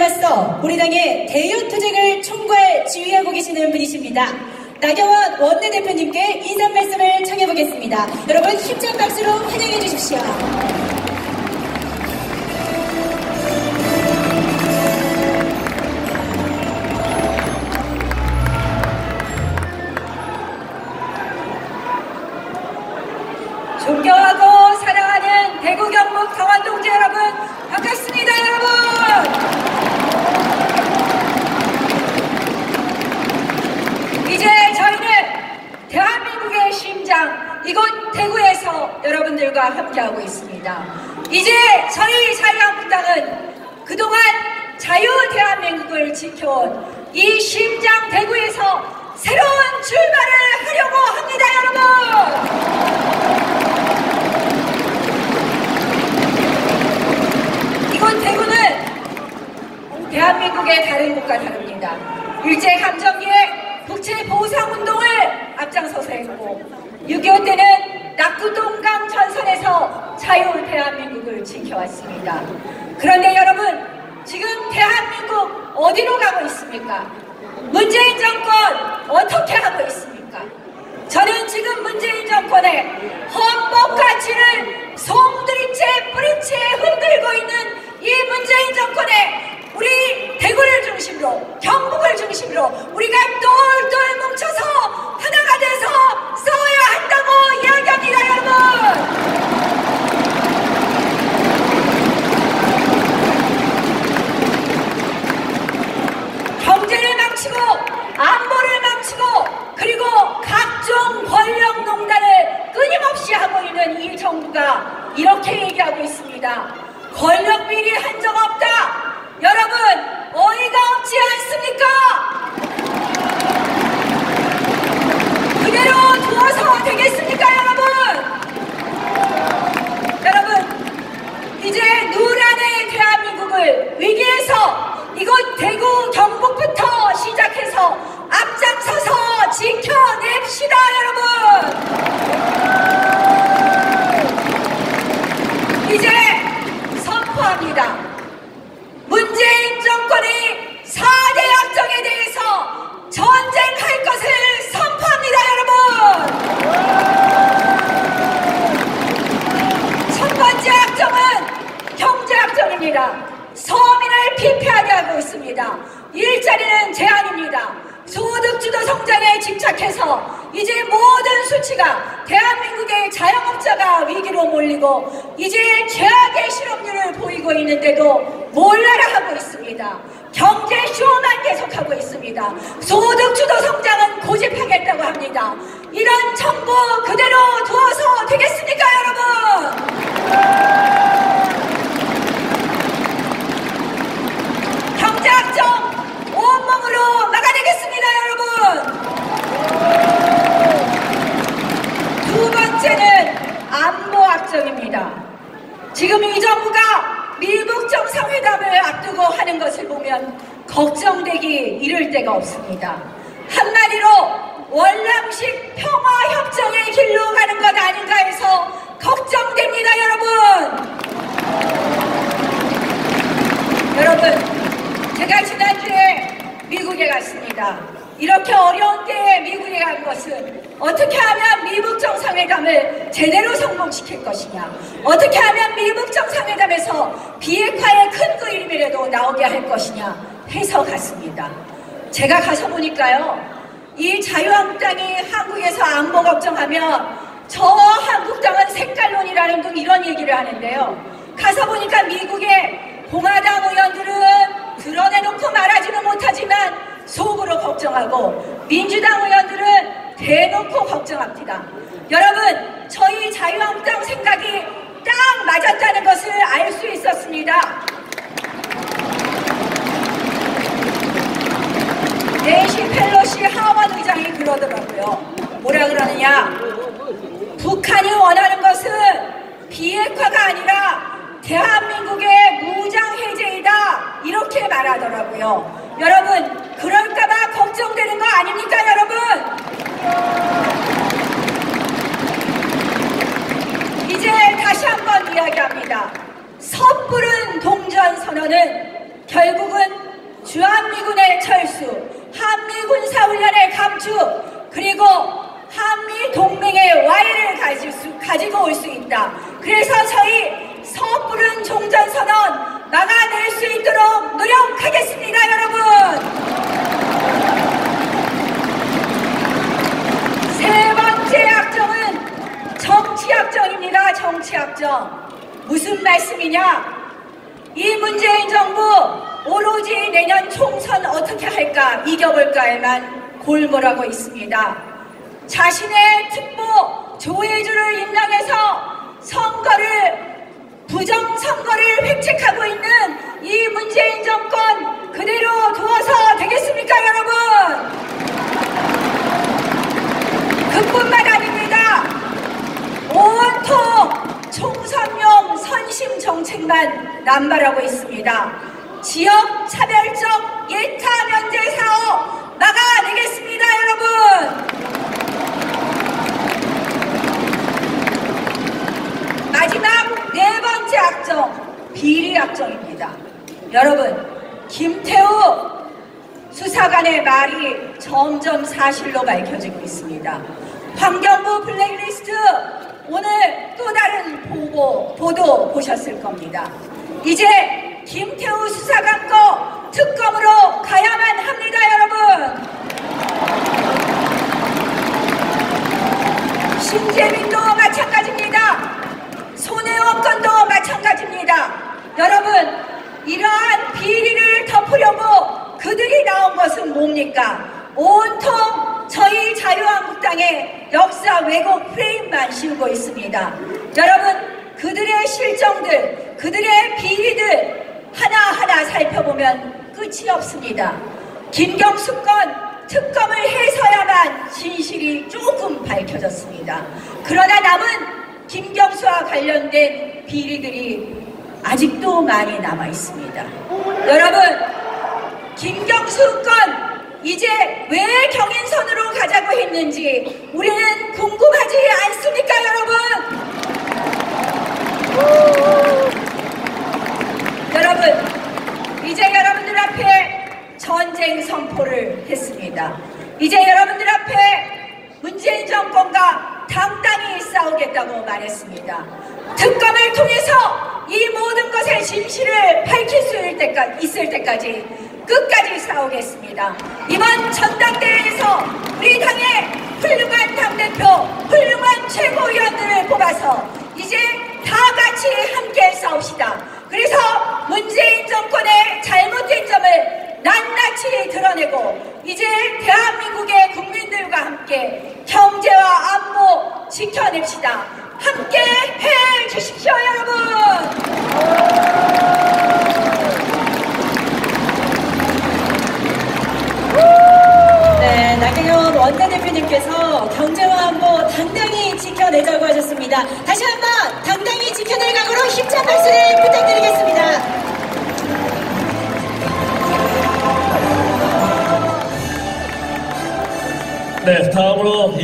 맞서 우리 당의 대유투쟁을 총괄 지휘하고 계시는 분이십니다. 나경원 원내대표님께 인사 말씀을 청해보겠습니다. 여러분 힘찬 박수로 환영해 주십시오. 존경하고 사랑하는 대구 경북 강원 동지 여러분, 반갑습니다 여러분. 이제 저희는 대한민국의 심장 이곳 대구에서 여러분들과 함께하고 있습니다. 이제 저희 자유한국당은 그동안 자유 대한민국을 지켜온 이 심장 대구에서 새로운 출발을 하려고 합니다 여러분. 이곳 대구는 대한민국의 다른 곳과 다릅니다. 일제감정기에 국채보상운동을 앞장서서 했고 6.25 때는 낙구동강 전선에서 자유 대한민국을 지켜왔습니다. 그런데 여러분, 지금 대한민국 어디로 가고 있습니까? 문재인 정권 어떻게 하고 있습니까? 저는 지금 문재인 정권의 헌법 가치를 송두리째 뿌리째 흔들고 있는 이 문재인 정권에 우리 대구를 중심으로 경북을 중심으로 우리가 똘똘 뭉쳐서 하나가 돼서 싸워야 한다고 이야기합니다 여러분. 경제를 망치고 안보를 망치고 그리고 각종 권력농단을 끊임없이 하고 있는 이 정부가 이렇게 얘기하고 있습니다. 권력 비리 한 적 없다. 여러분 어이가 없지 않습니까? 그대로 두어서 되겠습니까 여러분? 여러분 이제 누란의 대한민국을 위기에서 이곳 대구 경북부터 시작해서 앞장서서 지켜냅시다 여러분. 이제 선포합니다. 문재인 정권이 4대 약정에 대해서 전쟁할 것을 선포합니다 여러분. 첫 번째 약정은 경제약정입니다. 서민을 피폐하게 하고 있습니다. 일자리는 제한입니다. 소득주도 성장에 집착해서 이제 모든 수치가 대한민국의 자영업자가 위기로 몰리고 이제 최악의 실업률을 보이고 있는데도 몰라라 하고 있습니다. 경제쇼만 계속하고 있습니다. 소득주도 성장은 고집하겠다고 합니다. 이런 정부 그대로 두어서 되겠습니까 여러분? 경제약정 온몸으로 막아내겠습니다 여러분. 두 번째는 안보약정입니다. 지금 이 정부가 미국 정상회담을 앞두고 하는 것을 보면 걱정되기 이를 데가 없습니다. 한마디로 월남식 평화협정의 길로 가는 것 아닌가 해서 걱정됩니다 여러분. 여러분 제가 지난주에 미국에 갔습니다. 이렇게 어려운 때에 미국에 간 것은 어떻게 하면 미국 정상회담을 제대로 성공시킬 것이냐, 어떻게 하면 미국 정상회담에서 비핵화의 큰 그림이라도 나오게 할 것이냐 해서 갔습니다. 제가 가서 보니까요, 이 자유한국당이 한국에서 안보 걱정하면 저 한국당은 색깔론이라는 등 이런 얘기를 하는데요. 가서 보니까 미국의 공화당 의원들은 드러내놓고 말하지는 못하지만 속으로 걱정하고 민주당 의원들은 대놓고 걱정합니다. 여러분 저희 자유한국당 생각이 딱 맞았다는 것을 알 수 있었습니다. 낸시 펠로시 하원 의장이 그러더라고요. 뭐라 그러느냐, 북한이 원하는 것은 비핵화가 아니라 대한민국의 무장해제이다 이렇게 말하더라고요. 여러분 그럴까봐 걱정되는 거 아닙니까 여러분? 이제 다시 한번 이야기합니다. 섣부른 동전선언은 결국은 주한미군의 철수, 한미군사훈련의 감축, 그리고 한미동맹의 와해를 가지고 올 수 있다. 그래서 저희 섣부른 종전선언 막아낼 수 있도록 노력하겠습니다, 여러분. 세 번째 약정은 정치약정입니다. 정치약정. 무슨 말씀이냐? 이 문재인 정부 오로지 내년 총선 어떻게 할까, 이겨볼까에만 골몰하고 있습니다. 자신의 특보 조혜주를 임명해서 부정선거를 획책하고 있는 이 문재인 정권 그대로 두어서 되겠습니까, 여러분? 그뿐만 아닙니다. 온통 총선용 선심 정책만 남발하고 있습니다. 지역 차별적 예타 면제 사업 막아내겠습니다, 여러분. 마지막 네 번째 약정, 비리 약정입니다. 여러분, 김태우 수사관의 말이 점점 사실로 밝혀지고 있습니다. 환경부 블랙리스트, 오늘 또 다른 보도 보셨을 겁니다. 이제 김태우 수사관 거 특검으로 가야만 합니다, 여러분. 신재민도 마찬가지입니다. 손혜원 건도 마찬가지입니다. 여러분, 이러한 비리를 덮으려고 그들이 나온 것은 뭡니까? 온통 저희 자유한국당의 역사 왜곡 프레임만 씌우고 있습니다. 여러분, 그들의 실정들, 그들의 비리들 하나하나 살펴보면 끝이 없습니다. 김경수 건 특검을 해서야만 진실이 조금 밝혀졌습니다. 그러나 남은 김경수와 관련된 비리들이 아직도 많이 남아 있습니다. 여러분, 김경수 건 이제 왜 경인선으로 가자고 했는지 우리는 궁금하지 않습니까, 여러분? 여러분, 이제 여러분들 앞에 전쟁 선포를 했습니다. 이제 여러분들 앞에 문재인 정권과 당당히 싸우겠다고 말했습니다. 특검을 통해서 이 모든 것의 진실을 밝힐 수 있을 때까지 끝까지 싸우겠습니다. 이번 전당대회에서 우리 당의 훌륭한 당대표, 훌륭한 최고위원들을 뽑아서 이제 다 같이 함께 싸웁시다. 그래서 문재인 정권의 잘못된 점을 낱낱이 드러내고 이제 대한민국의 국민들과 함께 경제와 안보 지켜냅시다. 함께 해주십시오, 여러분. 네, 나경원 원내대표님께서 경제와 안보 당당히 지켜내자고 하셨습니다. 다시 한번 당당히 지켜낼 각오로 힘찬 박수를 부탁드리겠습니다. 네, 다음으로